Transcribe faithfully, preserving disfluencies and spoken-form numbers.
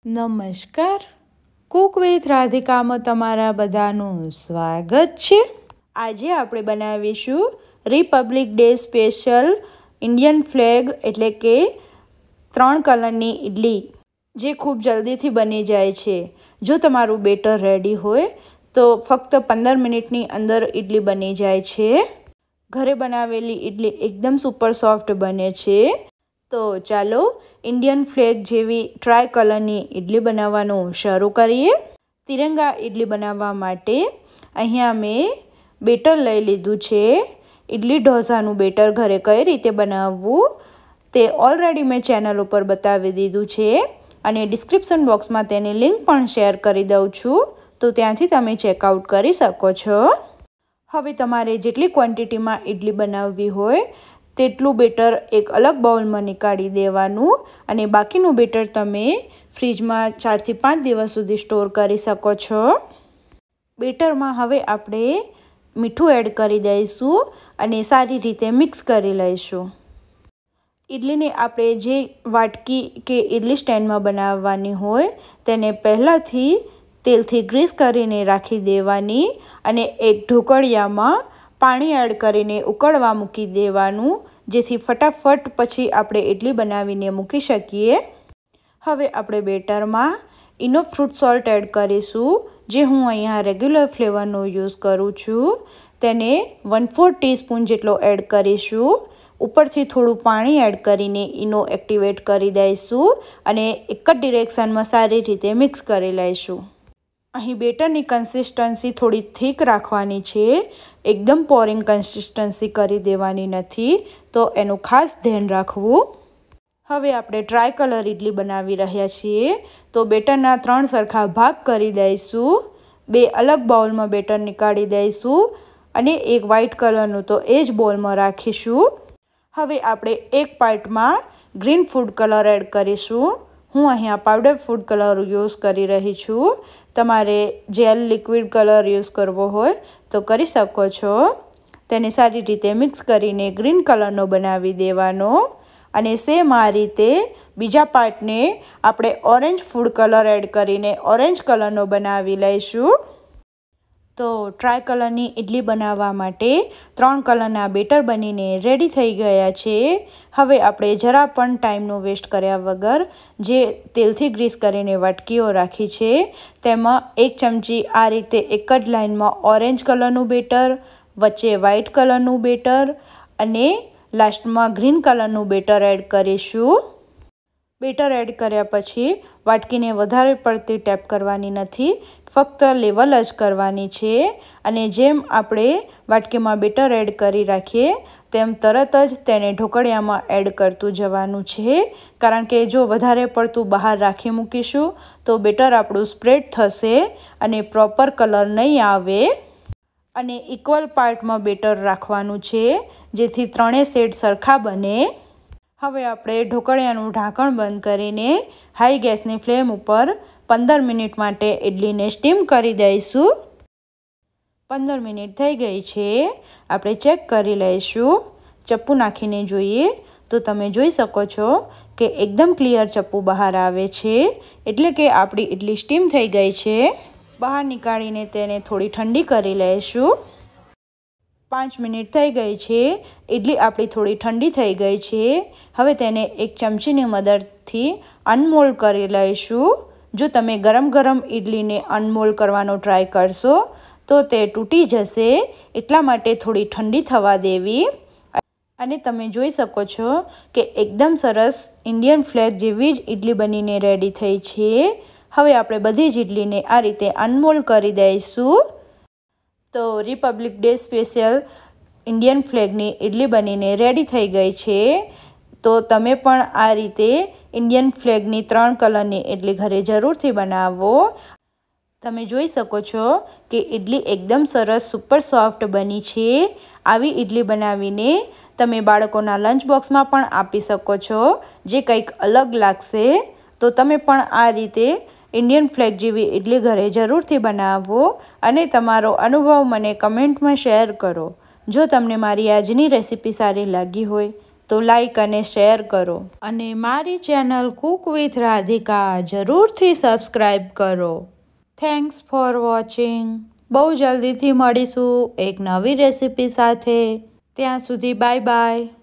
નમસ્કાર, Cook with રાધિકામાં તમારા બધાનું સ્વાગત છે। આજે આપણે બનાવીશું republic day special Indian flag એટલે કે ત્રણ કલરની ઇડલી, જે ખૂબ જલ્દીથી બની જાય છે। જો તમારું બેટર રેડી હોય તો ફક્ત પંદર મિનિટની અંદર ઇડલી બની જાય છે। ઘરે બનાવેલી ઇડલી એકદમ સુપર સોફ્ટ બને છે। તો ચાલો ઇન્ડિયન ફ્લેગ જેવી ટ્રાય કલરની ઇડલી બનાવવાનું શરૂ કરીએ। તિરંગા ઇડલી બનાવવા માટે અહીંયા મેં બેટર લઈ લીધું છે। ઇડલી ઢોસાનું બેટર ઘરે કઈ રીતે બનાવવું તે ઓલરેડી મેં ચેનલ ઉપર બતાવી દીધું છે અને ડિસ્ક્રિપ્શન બોક્સમાં તેની લિંક પણ શેર કરી દઉં છું, તો ત્યાંથી તમે ચેકઆઉટ કરી શકો છો। હવે તમારે જેટલી ક્વોન્ટિટીમાં ઇડલી બનાવવી હોય તેટલું બેટર એક અલગ બાઉલમાં નીકાળી દેવાનું અને બાકીનું બેટર તમે ફ્રીજમાં ચારથી પાંચ દિવસ સુધી સ્ટોર કરી શકો છો। બેટરમાં હવે આપણે મીઠું એડ કરી દઈશું અને સારી રીતે મિક્સ કરી લઈશું। ઇડલીને આપણે જે વાટકી કે ઇડલી સ્ટેન્ડમાં બનાવવાની હોય તેને પહેલાંથી તેલથી ગ્રીસ કરીને રાખી દેવાની અને એક ઢોકળિયામાં પાણી એડ કરીને ઉકળવા મૂકી દેવાનું, જેથી ફટાફટ પછી આપણે ઇડલી બનાવીને મૂકી શકીએ। હવે આપણે બેટરમાં ઇનો ફ્રૂટ સોલ્ટ એડ કરીશું, જે હું અહીંયા રેગ્યુલર ફ્લેવરનો યુઝ કરું છું। તેને વન ફોર ટીસ્પૂન જેટલો એડ કરીશું। ઉપરથી થોડું પાણી એડ કરીને ઇનો એક્ટિવેટ કરી દઈશું અને એક જ ડિરેક્શનમાં સારી રીતે મિક્સ કરી લઈશું। અહીં બેટરની કન્સિસ્ટન્સી થોડી થીક રાખવાની છે, એકદમ પોરિંગ કન્સિસ્ટન્સી કરી દેવાની નથી, તો એનું ખાસ ધ્યાન રાખવું। હવે આપણે ટ્રાય કલર ઇડલી બનાવી રહ્યા છીએ, તો બેટરના ત્રણ સરખા ભાગ કરી દઈશું। બે અલગ બાઉલમાં બેટર નીકાળી દઈશું અને એક વ્હાઇટ કલરનું તો એ જ બોલમાં રાખીશું। હવે આપણે એક પાર્ટમાં ગ્રીન ફૂડ કલર એડ કરીશું। હું અહીંયા પાવડર ફૂડ કલર યુઝ કરી રહી છું, તમારે જેલ લિક્વિડ કલર યુઝ કરવો હોય તો કરી શકો છો। તેને સારી રીતે મિક્સ કરીને ગ્રીન કલરનો બનાવી દેવાનો અને સેમ આ રીતે બીજા પાર્ટને આપણે ઓરેન્જ ફૂડ કલર એડ કરીને ઓરેન્જ કલરનો બનાવી લઈશું। તો ટ્રાય કલરની ઇડલી બનાવવા માટે ત્રણ કલરના બેટર બનીને રેડી થઈ ગયા છે। હવે આપણે જરા પણ ટાઈમનો વેસ્ટ કર્યા વગર જે તેલથી ગ્રીસ કરીને વાટકીઓ રાખી છે તેમાં એક ચમચી આ રીતે એક જ લાઇનમાં ઓરેન્જ કલરનું બેટર, વચ્ચે વ્હાઇટ કલરનું બેટર અને લાસ્ટમાં ગ્રીન કલરનું બેટર એડ કરીશું। બેટર એડ કર્યા પછી વાટકીને વધારે પડતી ટેપ કરવાની નથી, ફક્ત લેવલ જ કરવાની છે અને જેમ આપણે વાટકીમાં બેટર એડ કરી રાખીએ તેમ તરત જ તેને ઢોકળિયામાં એડ કરતું જવાનું છે, કારણ કે જો વધારે પડતું બહાર રાખી મૂકીશું તો બેટર આપણું સ્પ્રેડ થશે અને પ્રોપર કલર નહીં આવે। અને ઇક્વલ પાર્ટમાં બેટર રાખવાનું છે, જેથી ત્રણેય સેટ સરખા બને। હવે આપણે ઢોકળિયાનું ઢાંકણ બંધ કરીને હાઈ ગેસની ફ્લેમ ઉપર પંદર મિનિટ માટે ઇડલીને સ્ટીમ કરી દઈશું। પંદર મિનિટ થઈ ગઈ છે, આપણે ચેક કરી લઈશું। ચપ્પુ નાખીને જોઈએ તો તમે જોઈ શકો છો કે એકદમ ક્લિયર ચપ્પુ બહાર આવે છે, એટલે કે આપણી ઇડલી સ્ટીમ થઈ ગઈ છે। બહાર નીકાળીને તેને થોડી ઠંડી કરી લઈશું। પાંચ મિનિટ થઈ ગઈ છે, ઇડલી આપણી થોડી ઠંડી થઈ ગઈ છે। હવે તેને એક ચમચીની મદદથી અનમોલ્ડ કરી લઈશું। જો તમે ગરમ ગરમ ઇડલીને અનમોલ્ડ કરવાનો ટ્રાય કરશો તો તે તૂટી જશે, એટલા માટે થોડી ઠંડી થવા દેવી। અને તમે જોઈ શકો છો કે એકદમ સરસ ઇન્ડિયન ફ્લેગ જેવી જ ઇડલી બનીને રેડી થઈ છે। હવે આપણે બધી જ ઇડલીને આ રીતે અનમોલ્ડ કરી દઈશું। તો રિપબ્લિક ડે સ્પેશિયલ ઇન્ડિયન ફ્લેગની ઇડલી બનીને રેડી થઈ ગઈ છે। તો તમે પણ આ રીતે ઇન્ડિયન ફ્લેગની ત્રણ કલરની ઇડલી ઘરે જરૂરથી બનાવો। તમે જોઈ શકો છો કે ઇડલી એકદમ સરસ સુપર સોફ્ટ બની છે। આવી ઇડલી બનાવીને તમે બાળકોના લંચ બોક્સમાં પણ આપી શકો છો, જે કંઈક અલગ લાગશે। તો તમે પણ આ રીતે ઇન્ડિયન ફ્લેગ જેવી ઇડલી ઘરે જરૂરથી બનાવો અને તમારો અનુભવ મને કમેન્ટમાં શેર કરો। જો તમને મારી આજની રેસીપી સારી લાગી હોય તો લાઈક અને શેર કરો અને મારી ચેનલ કુક વિથ રાધિકા જરૂરથી સબસ્ક્રાઈબ કરો. Thanks for watching. બહુ જલ્દીથી મળીશું એક નવી રેસીપી સાથે. ત્યાં સુધી બાય બાય.